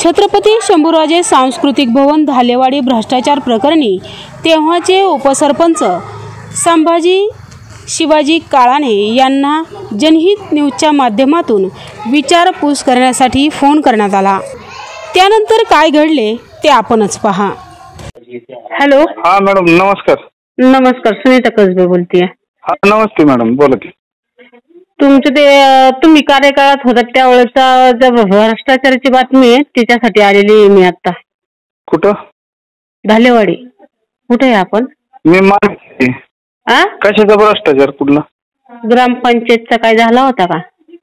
छत्रपती शंभूराजे सांस्कृतिक भवन धालेवाडी भ्रष्टाचार प्रकरणी तेव्हाचे उपसरपंच संभाजी शिवाजी काळाने यांना जनहित न्यूजच्या माध्यमातून विचारपूस करण्यासाठी फोन करण्यात आला। त्यानंतर काय घडले ते आपणच पहा। हॅलो। हाँ मैडम नमस्कार। नमस्कार, सुनीता कसबे बोलतीये। हाँ नमस्ते मैडम, बोला की। तुमचं ते तुम्ही कार्यकाळात होता त्यावेळेचा जब भ्रष्टाचाराची बातमी आहे त्याच्यासाठी आलेली आहे मी आता। कुठं? धालेवाडी। कुठे आहे आपण? मी माहिती कशाचा भ्रष्टाचार कुठला? ग्रामपंचायतचा काय झाला होता का?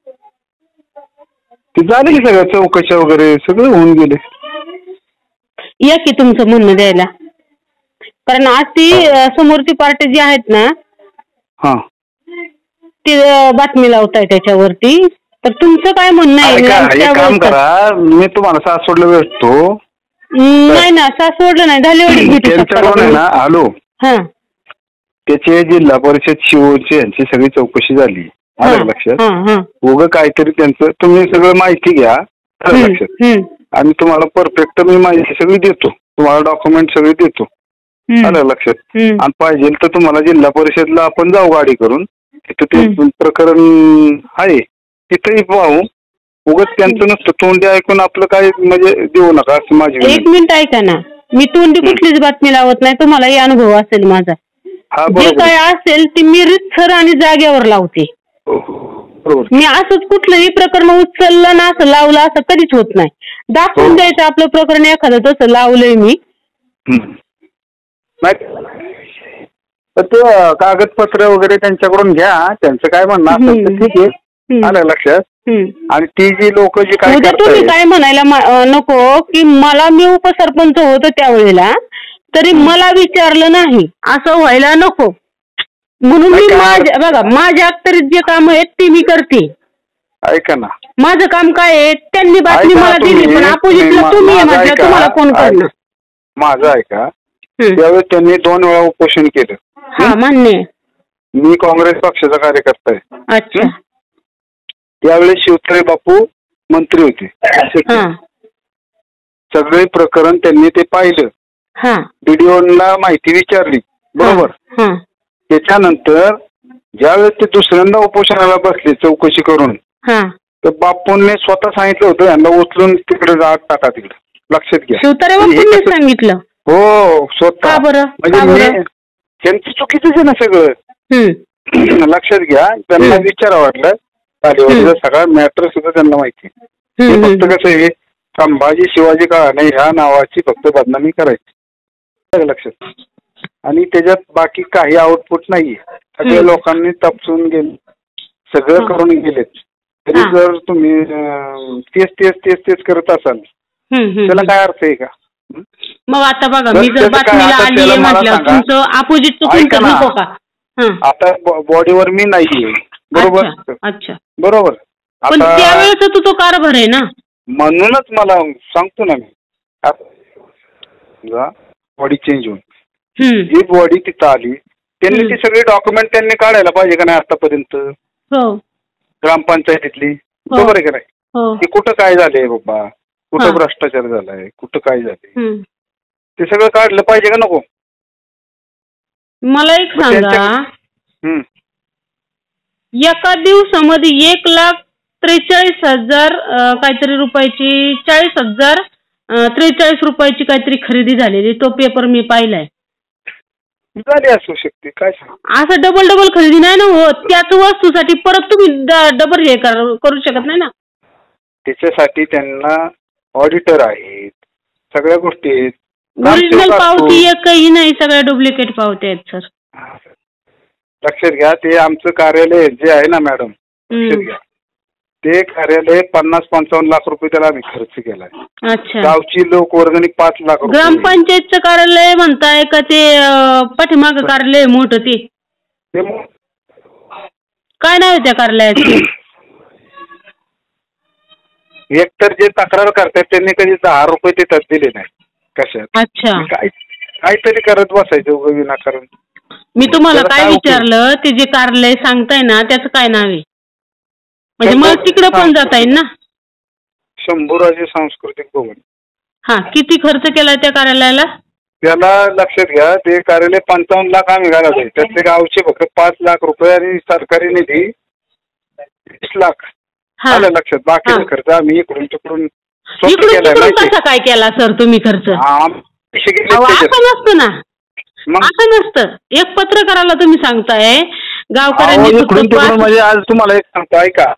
ते झाले की सगळं चौकशी वगैरे सगळं होऊन गेले। या की तुमचं म्हणणं द्यायला, कारण आज ती समोरची पार्टी जी आहेत ना हाँ ती बातमी लावताय त्याच्यावरती, तर तुमचं काय म्हणणं आहे? एक काम करा, मी तुम्हाला सासवडला भेटतो। नाही ना, सासवडला नाही, धालेवाडी भेटू शकता ना। हॅलो, हाँ त्याचे जिल्हा परिषद शिवचे यांची सगळी चौकशी झाली आलं लक्षात। उगं काहीतरी त्यांचं तुम्ही सगळं माहिती घ्या लक्षात, आणि तुम्हाला परफेक्ट मी माहिती सगळी देतो, तुम्हाला डॉक्युमेंट सगळी देतो आलं लक्षात। आणि पाहिजे तर तुम्हाला जिल्हा परिषदला आपण जाऊ गाडी करून, तिथं ते प्रकरण आहे तिथेही पाहू। उगाच त्यांचं नसतं तोंडी ऐकून आपलं काय म्हणजे देऊ नका असं माझी। एक मिनिट ऐका ना, मी तोंडी कुठलीच बातमी लावत नाही, तुम्हालाही अनुभव असेल माझा। जे काय असेल ते मी रितसर आणि जागेवर लावते। मी असंच कुठलंही प्रकरण उचललं ना असं लावलं असं कधीच होत नाही। दाखवून द्यायचं आपलं प्रकरण एखादं तसं लावलंय मी। ते कागदपत्र वगैरे त्यांच्याकडून घ्या, त्यांचं काय म्हणणं असेल तर ठीक आहे आलं लक्षात। आणि ती जी लोक जी काय तुम्ही काय म्हणायला नको की मला मी उपसरपंच होतो त्यावेळेला तरी मला विचारलं नाही असं व्हायला नको, म्हणून मी बघा माझ्या अखत्यारीत जे काम आहेत ते मी करते। ऐका ना, माझं काम काय आहे, त्यांनी बातमी मला दिली पण अपोजिटला तुम्ही म्हटलं तुम्हाला फोन करणार। माझं ऐका, त्यावेळेस त्यांनी 2 वेळा उपोषण केलं। हा मान्य, मी काँग्रेस पक्षाचा कार्यकर्ता आहे। अच्छा, त्यावेळेस शिवतळे बापू मंत्री होते। सगळे प्रकरण त्यांनी ते पाहिलं, व्हिडिओला माहिती विचारली बरोबर। त्याच्यानंतर ज्यावेळेस ते दुसऱ्यांदा उपोषणाला बसले चौकशी करून, तर बापूंनी स्वतः सांगितलं होतं यांना उचलून तिकडे आत टाका, तिकडे लक्षात घ्या। शिवतळे बापूंनी सांगितलं? हो स्वतः, म्हणजे त्यांचं चुकीचंच आहे ना सगळं लक्षात घ्या। त्यांना विचारा वाटलं धालेवाडीचा सगळा मॅटर सुद्धा त्यांना माहिती। फक्त कसं आहे, संभाजी शिवाजी काळाने ह्या नावाची फक्त बदनामी करायची लक्षात, आणि त्याच्यात बाकी काही आउटपुट नाहीये। सगळ्या लोकांनी तपसून गेले, सगळं करून गेलेत, तरी जर तुम्ही तेच तेच तेच तेच करत असाल त्याला काय अर्थ आहे का? मग आता बघा, मी जर बातमीला आली म्हटलं तुमचं अपोजिट चुकून नको का? आता बॉडीवर मी नाहीये बरोबर। अच्छा बरोबर, पण त्यावेळेस तो कारभार आहे ना, म्हणूनच मला सांगतो ना मी बॉडी चेंज होऊन जी बॉडी तिथं आली त्यांनी ती सगळी डॉक्युमेंट त्यांनी काढायला पाहिजे का नाही आतापर्यंत ग्रामपंचायतीतली, बरोबर आहे का नाही? की कुठं काय झालंय बाबा, कुठं भ्रष्टाचार झालाय, कुठं काय झालंय, ते सगळं काढलं पाहिजे का नको? मला एक सांगा, एका दिवसामध्ये 1,43,000 काहीतरी रुपयाची 40,043 रुपयाची काहीतरी खरेदी झालेली, तो पेपर मी पाहिलाय। झाली असू शकते, काय असं डबल खरेदी नाही ना होत, त्याच वस्तूसाठी परत तुम्ही डबल हे करू शकत नाही ना। त्याच्यासाठी त्यांना ऑडिटर आहेत, सगळ्या गोष्टी आहेत। ओरिजिनल पावती एकही नाही, सगळ्या डुप्लिकेट पावत्या आहेत सर। लक्षात घ्या, ते आमचं कार्यालय जे आहे ना मॅडम, लक्षात घ्या, ते कार्यालय 50-55 लाख रुपये त्याला आम्ही खर्च केलाय। अच्छा, गावची लोक वर्गणी 5 लाख रुपये। ग्रामपंचायतचं कार्यालय म्हणताय का ते पाठीमाग कार्यालय मोठं ते काय नाव आहे त्या कार्यालयाचं? एकतर जे तक्रार करतात त्यांनी कधी 10 रुपये तिथं दिले नाही कशात। अच्छा, काहीतरी करत बसायचं विनाकारण। मी तुम्हाला काय विचारलं, ते जे कार्यालय सांगताय ना त्याचं काय नाव आहे, म्हणजे मला तिकडे पण जाता येईल ना? शंभूराजे सांस्कृतिक भवन। हा, किती खर्च केलाय त्या कार्यालयाला? त्याला लक्षात घ्या, ते कार्यालय 55 लाख आम्ही घालत आहे, त्यातले गावचे फक्त 5 लाख रुपये आणि सरकारी निधी 20 लाख आलं लक्षात. बाकीचा खर्च आम्ही इकडून तिकडून कसा काय केला सर तुम्ही खर्च? असं नसतं ना, असं नसतं. एक पत्रकाराला तुम्ही सांगताय गावकऱ्यांनी म्हणजे आज तुम्हाला एक सांगतो ऐका,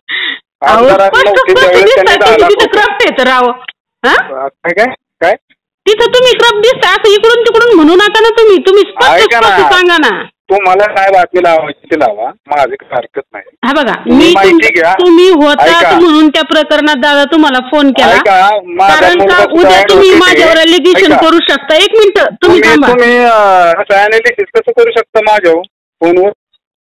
काय तिथं तुम्ही क्रप दिसता असं इकडून तिकडून म्हणू नका ना, तुम्ही स्पष्ट सांगा ना. तुम्हाला काय बातमी लावायची ते लावा, माझे हरकत नाही. हा बघा, मी तुम्ही होता म्हणून त्या प्रकरणात दादा तुम्हाला फोन केला, कारण का उद्या तुम्ही माझ्यावर लिगेशन करू शकता. एक मिनिट तुम्ही अनालिसिस कसं करू शकता माझ्यावर फोनवर?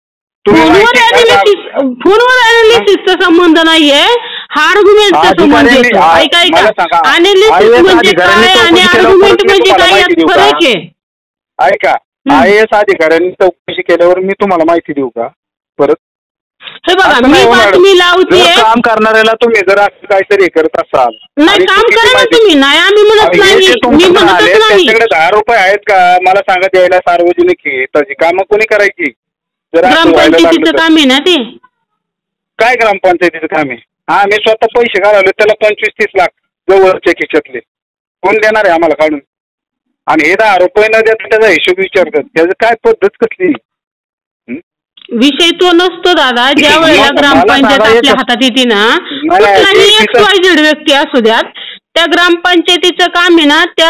फोनवर अनालिसिसचा संबंध नाहीये, हा आर्ग्युमेंटचा संबंध येतो. ऐका अनालिसिस म्हणजे काय आणि आर्ग्युमेंट म्हणजे काय, यात फरक आहे. ऐका, IAS अधिकाऱ्यांनी चौकशी केल्यावर मी तुम्हाला माहिती देऊ का परत? हे बघा, मी बातमी लावते, काम करणाऱ्याला तुम्ही जर असं काहीतरी करत असाल, नाही काम करा ना तुम्ही, नाही आम्ही म्हणत नाही, मी म्हणतच नाही. त्यांच्याकडे 10 रुपये आहेत का मला सांगा द्यायला सार्वजनिक त्याची कामं कोणी करायची? ग्रामपंचायतीचं काम आहे ना ते. काय ग्रामपंचायतीचं काम आहे? हा, मी स्वतः पैसे काढवले त्याला 25-30 लाख जवळच्या खिशातले, कोण देणार आहे आम्हाला काढून? आणि हे 10 रुपये न देता त्याचा हिशोब विचारतात, त्याचं काय पद्धत कसली? विषय तो नसतो दादा. ज्या वेळेला ग्रामपंचायत आपल्या हातात येते ना, कुठलाही XYZ व्यक्ती असू द्यात, त्या ग्रामपंचायतीचं काम आहे ना, त्या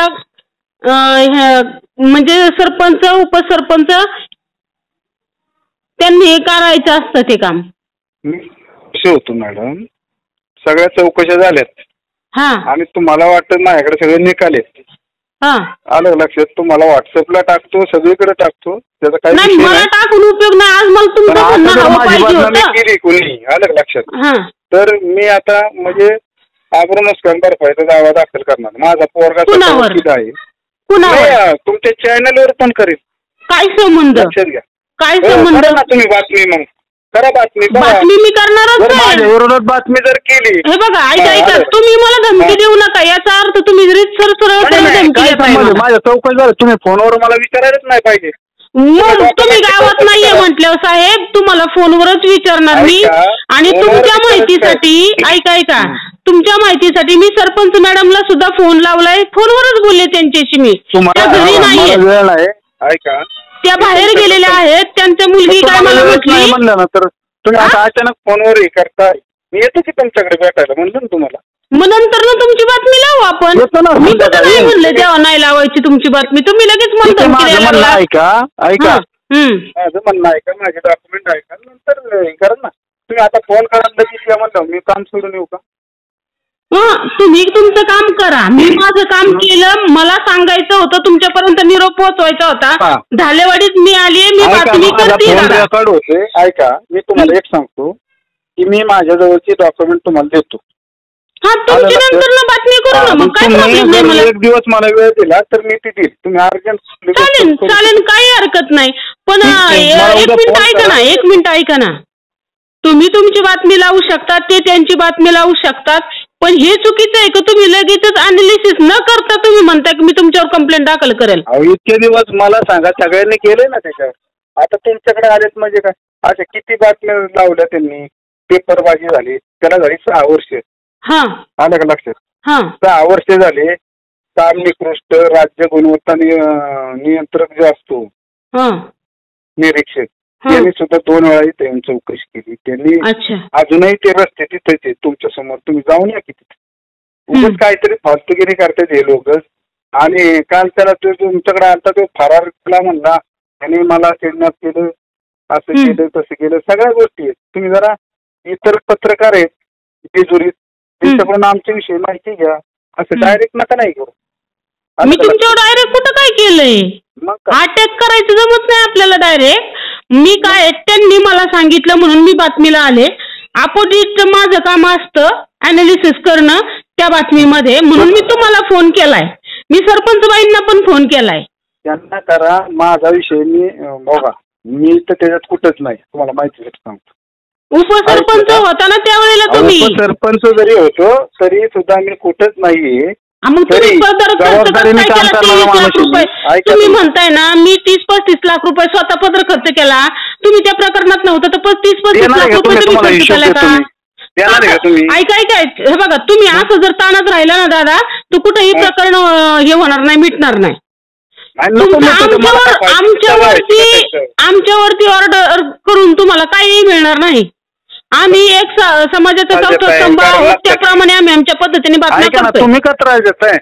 म्हणजे सरपंच उपसरपंच त्यांनी हे करायचं असतं ते काम. कसं होतं मॅडम, सगळ्या चौकशा झाल्यात हा, आणि तुम्हाला वाटतं माझ्याकडे सगळे निकाल आहेत. हा, आलं लक्षात. तुम्हाला व्हॉट्सअपला टाकतो, सगळीकडे टाकतो, त्याचा काही नाही. मला टाकून उपयोग नाही, आज मला तुमचं केली कोणी, आलं लक्षात. तर मी आता म्हणजे आब्रुनस्कान भरपाईचा दावा दाखल करणार. माझा पोरगा आहे, तुमच्या चॅनलवर पण करेल. काय संबंध? लक्षात घ्या, काय संबंध ना तुम्ही बातमी, मग करा बातमी. मी करणारच नाही. विरोधात बातमी जर केली, हे बघा ऐका, तुम्ही मला धमकी देऊ नका, याचा अर्थ तुम्ही माझ्या चौकशी झालं, तुम्ही फोनवर मला विचारायलाच नाही पाहिजे. तुम्ही गावात नाहीये म्हटल्यावर साहेब तुम्हाला फोनवरच विचारणार मी. आणि तुमच्या माहितीसाठी ऐका, तुमच्या माहितीसाठी मी सरपंच मॅडमला सुद्धा फोन लावलाय, फोनवरच बोलले त्यांच्याशी. मी त्या घरी नाहीये, ऐका, त्या बाहेर गेलेल्या आहेत. त्यांच्या मुलगी काय मला म्हटली, म्हणलं ना तर तुम्ही आता अचानक फोनवर हे करता. मी येतो की तुमच्याकडे भेटायला, म्हणलं ना तुम्हाला. मग नंतर ना तुमची बातमी लावू आपण. मी कुठं नाही म्हणलं तेव्हा नाही लावायची तुमची बातमी. तुम्ही लगेच म्हणता ऐका, माझं म्हणणं ऐका, माझे डॉक्युमेंट ऐका, नंतर हे करा ना. तुम्ही आता फोन करा लगेच या म्हणलं, मी काम सोडून येऊ का? तुम्ही तुमचं काम करा, मी माझं काम केलं. मला सांगायचं होतं, तुमच्यापर्यंत निरोप पोहोचवायचा होता. धालेवाडीत मी आली, मी बातमी करते. रेकॉर्ड होते. ऐका, मी तुम्हाला एक सांगतो की मी माझ्या जवळची डॉक्युमेंट तुम्हाला देतो. हा, तुमची नंतर ना बातमी करू ना, मग काय प्रॉब्लेम नाही. मला एक दिवस मला वेळ दिला तर मी ती देईल. तुम्ही अर्जंट चालेल, काही हरकत नाही. पण एक मिनिट ऐका ना. तुम्ही तुमची बातमी लावू शकता, ते त्यांची बातमी लावू शकतात, पण हे चुकीचं आहे की तुम्ही लगेचच अनालिसिस न करता तुम्ही म्हणता की मी तुमच्यावर कंप्लेंट दाखल करेल. इतके दिवस मला सांगा, सगळ्यांनी केले ना त्याच्यावर. आता तुमच्याकडे आलेत म्हणजे काय? अशा किती बातम्या लावल्या त्यांनी, पेपरबाजी झाली, त्याला झाली 6 वर्ष. हा, आलं का लक्षात? 6 वर्ष झाले. काम निकृष्ट, राज्य गुणवत्ता नियंत्रक जो असतो निरीक्षक, त्यांनी सुद्धा 2 वेळा इथे येऊन चौकशी केली. त्यांनी अजूनही ते रस्ते तिथेच तुमच्या समोर, तुम्ही जाऊन या की तिथे. उगाच काहीतरी फालतूगिरी करतात हे लोक. आणि काल त्याला तो तुमच्याकडे आलता, तो फरार केला म्हणला, त्याने मला किडनॅप केलं, असं केलं तसं केलं, सगळ्या गोष्टी आहेत. तुम्ही जरा इतर पत्रकार आहेत जेजुरीत, त्यांच्याकडून आमच्याविषयी माहिती घ्या. असं डायरेक्ट नका नाही करू. मी तुमच्यावर डायरेक्ट कुठं काय केलंय? अटॅक करायचं जमत नाही आपल्याला डायरेक्ट. मी काय, त्यांनी मला सांगितलं म्हणून मी बातमीला आले. अपोजिट माझं काम असतं अनालिसिस करणं त्या बातमीमध्ये, म्हणून मी तुम्हाला फोन केलाय. मी सरपंचबाईंना पण फोन केलाय. त्यांना करा, माझा विषय मी बघा, मी तर त्याच्यात कुठंच नाही, तुम्हाला माहिती सांगतो. उपसरपंच होता ना त्यावेळेला तुम्ही? सरपंच जरी होतो तरी सुद्धा मी कुठंच नाहीये. मग तुम्ही तुम्ही म्हणताय ना मी 30-35 लाख रुपये स्वतः पदर खर्च केला, तुम्ही त्या प्रकरणात नव्हतं तर 30-35 लाख रुपये तुम्ही खर्च केला का? ऐका हे बघा, तुम्ही असं जर ताणच राहिला ना दादा, तर कुठेही प्रकरण हे होणार नाही, मिटणार नाही. आमच्यावरती ऑर्डर करून तुम्हाला काहीही मिळणार नाही. आम्ही एक समाजाचा चौथा स्तंभ आहोत, त्याप्रमाणे आम्ही आमच्या पद्धतीने बातम्या करतो. तुम्ही का त्रास देताय?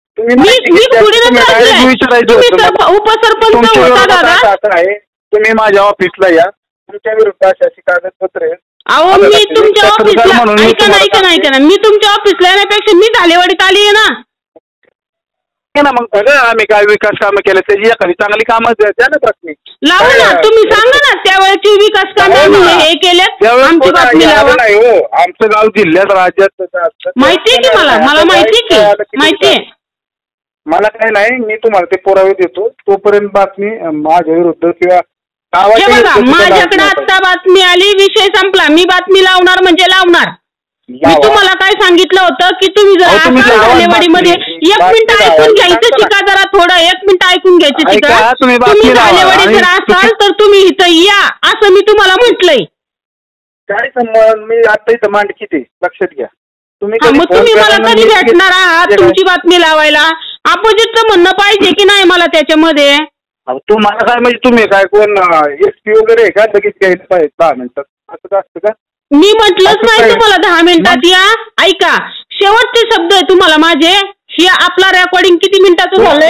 उपसरपंच होता दादा. तुम्ही माझ्या ऑफिसला या, तुमच्या विरुद्ध अशी कागदपत्र. अहो मी तुमच्या ऑफिसला ऐका ना, मी तुमच्या ऑफिसला येण्यापेक्षा मी धालेवाडीत आली आहे ना. मग बघा आम्ही काय विकास कामं केले त्याची एखादी चांगली कामं द्या ना बातमी लावा ना. तुम्ही सांगा ना त्यावेळेची विकास कामं हे केले, आमची बातमी लावा. नाही हो, आमचं गाव जिल्ह्यात राज्यात माहितीये की मला माहितीये. मला काय नाही, मी तुम्हाला ते पुरावे देतो. तोपर्यंत बातमी माझ्या विरुद्ध किंवा माझ्याकडे आता बातमी आली, विषय संपला. मी बातमी लावणार म्हणजे लावणार. मी तुम्हाला काय सांगितलं होतं की तुम्ही जर धालेवाडीमध्ये 1 मिनिट ऐकून घ्यायचं शिका, जरा थोडं 1 मिनिट ऐकून घ्यायचं शिका. तुम्ही धालेवाडी जर असाल तर तुम्ही इथं या, असं मी तुम्हाला म्हटलंय. काय संबंध? मी आता इथं मांडकी ते लक्षात घ्या. मग तुम्ही मला कधी भेटणार आहात तुमची बातमी लावायला? अपोजिटचं म्हणणं पाहिजे की नाही मला त्याच्यामध्ये? तुम्हाला काय म्हणजे तुम्ही काय कोण SP वगैरे आहे का? लगेच घ्यायला पाहिजे 10 मिनिटात असं का असतं का? मी म्हटलंच नाही तुम्हाला 10 मिनिटात या. ऐका, शेवटचे शब्द आहे तुम्हाला माझे. हे आपला रेकॉर्डिंग किती मिनिटाचं झालंय?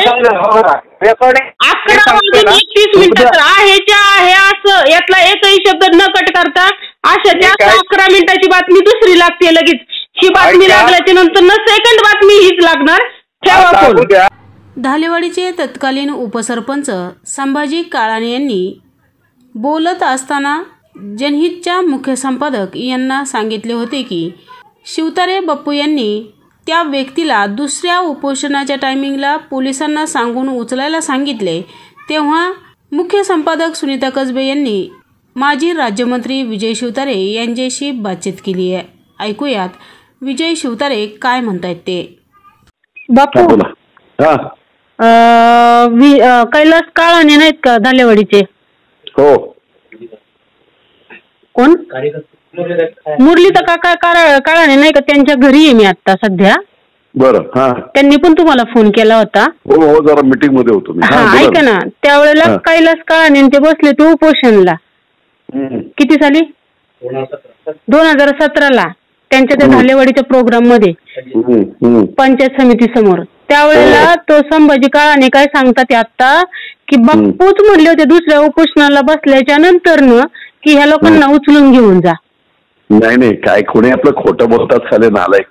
11:31 मिनिटाचं आहे असं. यातला एकही शब्द न कट करता अशाच्या 11 मिनिटाची बातमी दुसरी लागते लगेच. ही बातमी लागल्याच्या नंतर सेकंड बातमी हीच लागणार. ठेवा फोन. धालेवाडीचे तत्कालीन उपसरपंच संभाजी काळाणे यांनी बोलत असताना जनहितच्या मुख्य संपादक यांना सांगितले होते की शिवतारे बाप्पू यांनी त्या व्यक्तीला दुसऱ्या उपोषणाच्या टायमिंगला पोलिसांना सांगून उचलायला सांगितले. तेव्हा मुख्य संपादक सुनीता कसबे यांनी माजी राज्यमंत्री विजय शिवतारे यांच्याशी बातचीत केली आहे. ऐकूयात विजय शिवतारे काय म्हणतायत ते. बापू, कैलास काळाणे नाहीत का धालेवाडीचे? हो. कोण? मुरलीचा काका काळाणे नाही का? त्यांच्या घरी आहे मी आता सध्या. बरं. त्यांनी पण तुम्हाला फोन केला होता. हो, जरा मीटिंग मध्ये होतो मी. ऐका ना, त्यावेळेला कैलास काळाणे ते बसले ते उपोषणला. किती साली? 2017ला त्यांच्या त्या धालेवाडीच्या प्रोग्राम मध्ये पंचायत समिती समोर. त्यावेळेला तो संभाजी काळाणे काय सांगतात आता की बाप्पूच म्हणले होते दुसऱ्या उपोषणाला बसल्याच्या नंतर की ह्या लोकांना उचलून घेऊन जा. नाही काय कोणी आपलं खोटं बोलतात खाली नालायक.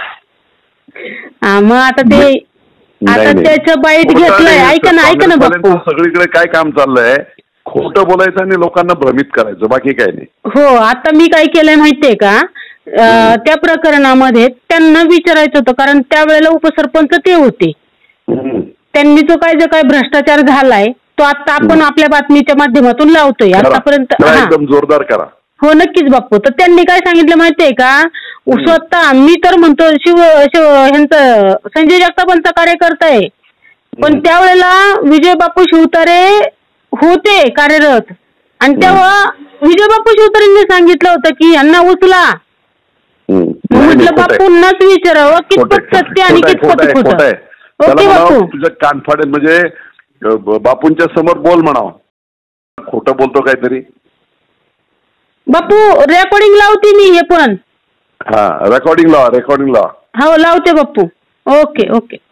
मग आता त्याचं बाईट घेतलंय. ऐका ना बाप्पू, सगळीकडे काय काम चाललंय? खोटं बोलायचं आणि लोकांना भ्रमित करायचं, बाकी काय नाही. हो, आता मी काय केलंय माहितीये का? त्या प्रकरणामध्ये त्यांना विचारायचं होतं, कारण त्यावेळेला उपसरपंच ते होते. त्यांनी जो काय भ्रष्टाचार झालाय तो आता आपण आपल्या बातमीच्या माध्यमातून लावतोय. आतापर्यंत एकदम जोरदार करा. हो नक्कीच बाप्पू. तर त्यांनी काय सांगितलं माहितीये का? स्वतः मी तर म्हणतो ह्यांचं संजय जगतापांचा कार्यकर्ता आहे, पण त्यावेळेला विजय बापू शिवतारे होते कार्यरत, आणि तेव्हा विजय बापू शिवतारेंनी सांगितलं होतं की यांना उचला. म्हटलं बापूंनाच विचारावं कितपत सत्य आणि कितपत खोटं. ओके बापू, तुझं कॉन्फिडन्स म्हणजे बापूंच्या समोर बोल म्हणावं. खोटं बोलतो काहीतरी. बापू रेकॉर्डिंग लावते मी हे पण. रेकॉर्डिंग लावा. हो लावते बापू. ओके.